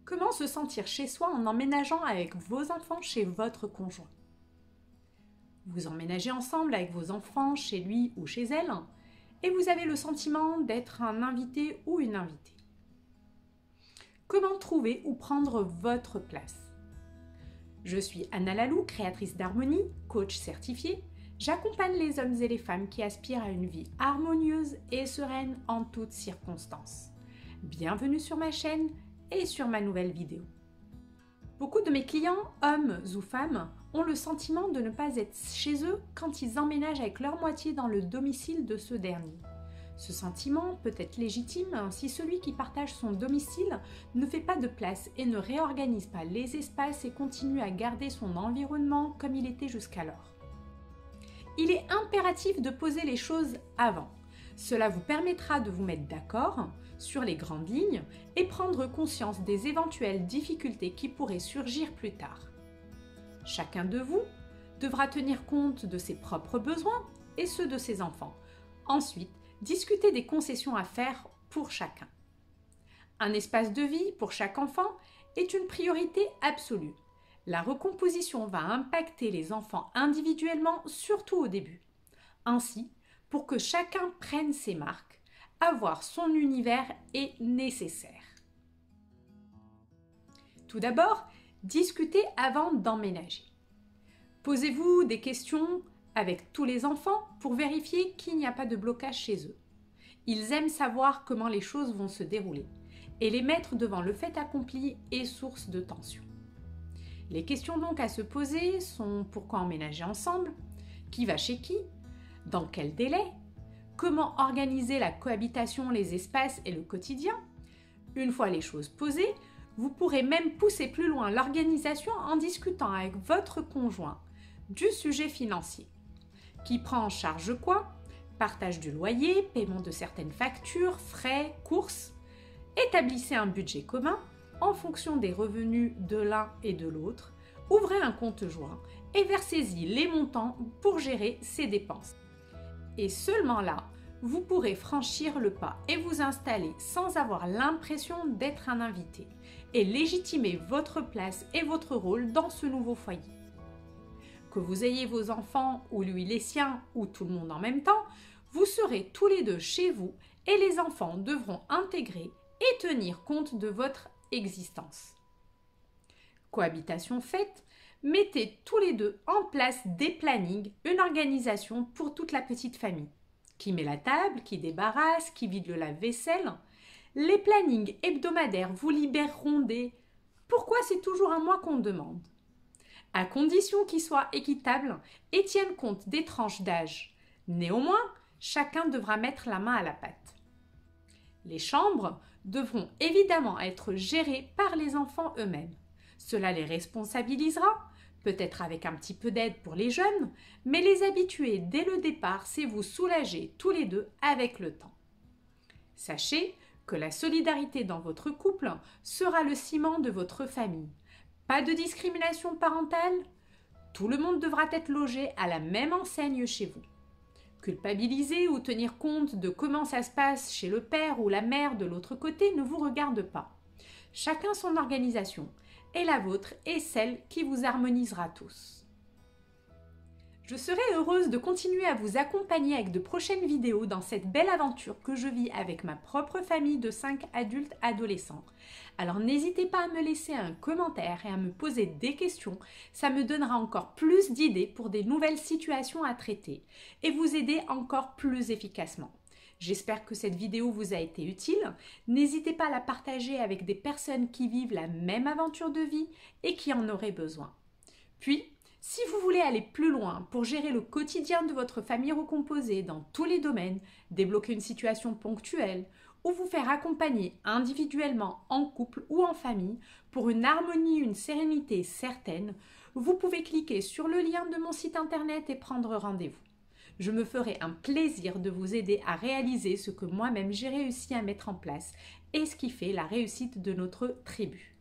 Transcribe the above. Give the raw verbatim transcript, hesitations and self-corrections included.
Comment se sentir chez soi en emménageant avec vos enfants chez votre conjoint? Vous emménagez ensemble avec vos enfants chez lui ou chez elle et vous avez le sentiment d'être un invité ou une invitée. Comment trouver ou prendre votre place? Je suis Anna Lalou, créatrice d'Harmonie, coach certifiée. J'accompagne les hommes et les femmes qui aspirent à une vie harmonieuse et sereine en toutes circonstances. Bienvenue sur ma chaîne et sur ma nouvelle vidéo. Beaucoup de mes clients, hommes ou femmes, ont le sentiment de ne pas être chez eux quand ils emménagent avec leur moitié dans le domicile de ce dernier. Ce sentiment peut être légitime si celui qui partage son domicile ne fait pas de place et ne réorganise pas les espaces et continue à garder son environnement comme il était jusqu'alors. Il est impératif de poser les choses avant. Cela vous permettra de vous mettre d'accord sur les grandes lignes et prendre conscience des éventuelles difficultés qui pourraient surgir plus tard. Chacun de vous devra tenir compte de ses propres besoins et ceux de ses enfants. Ensuite, discuter des concessions à faire pour chacun. Un espace de vie pour chaque enfant est une priorité absolue. La recomposition va impacter les enfants individuellement, surtout au début. Ainsi, pour que chacun prenne ses marques, avoir son univers est nécessaire. Tout d'abord, discutez avant d'emménager. Posez-vous des questions avec tous les enfants pour vérifier qu'il n'y a pas de blocage chez eux. Ils aiment savoir comment les choses vont se dérouler et les mettre devant le fait accompli est source de tension. Les questions donc à se poser sont: pourquoi emménager ensemble? Qui va chez qui? Dans quel délai? Comment organiser la cohabitation, les espaces et le quotidien? Une fois les choses posées, vous pourrez même pousser plus loin l'organisation en discutant avec votre conjoint du sujet financier. Qui prend en charge quoi? Partage du loyer, paiement de certaines factures, frais, courses. Établissez un budget commun en fonction des revenus de l'un et de l'autre. Ouvrez un compte joint et versez-y les montants pour gérer ces dépenses. Et seulement là, vous pourrez franchir le pas et vous installer sans avoir l'impression d'être un invité et légitimer votre place et votre rôle dans ce nouveau foyer. Que vous ayez vos enfants ou lui les siens ou tout le monde en même temps, vous serez tous les deux chez vous et les enfants devront intégrer et tenir compte de votre existence. Cohabitation faite, mettez tous les deux en place des plannings, une organisation pour toute la petite famille. Qui met la table, qui débarrasse, qui vide le lave-vaisselle. Les plannings hebdomadaires vous libéreront des « pourquoi c'est toujours à moi qu'on demande ?» à condition qu'ils soient équitables et tiennent compte des tranches d'âge. Néanmoins, chacun devra mettre la main à la pâte. Les chambres devront évidemment être gérées par les enfants eux-mêmes. Cela les responsabilisera, peut-être avec un petit peu d'aide pour les jeunes, mais les habituer dès le départ, c'est vous soulager tous les deux avec le temps. Sachez que la solidarité dans votre couple sera le ciment de votre famille. Pas de discrimination parentale, tout le monde devra être logé à la même enseigne chez vous. Culpabiliser ou tenir compte de comment ça se passe chez le père ou la mère de l'autre côté ne vous regarde pas. Chacun son organisation, et la vôtre est celle qui vous harmonisera tous. Je serai heureuse de continuer à vous accompagner avec de prochaines vidéos dans cette belle aventure que je vis avec ma propre famille de cinq adultes adolescents. Alors n'hésitez pas à me laisser un commentaire et à me poser des questions, ça me donnera encore plus d'idées pour des nouvelles situations à traiter et vous aider encore plus efficacement. J'espère que cette vidéo vous a été utile. N'hésitez pas à la partager avec des personnes qui vivent la même aventure de vie et qui en auraient besoin. Puis, si vous voulez aller plus loin pour gérer le quotidien de votre famille recomposée dans tous les domaines, débloquer une situation ponctuelle ou vous faire accompagner individuellement en couple ou en famille pour une harmonie, une sérénité certaine, vous pouvez cliquer sur le lien de mon site internet et prendre rendez-vous. Je me ferai un plaisir de vous aider à réaliser ce que moi-même j'ai réussi à mettre en place et ce qui fait la réussite de notre tribu.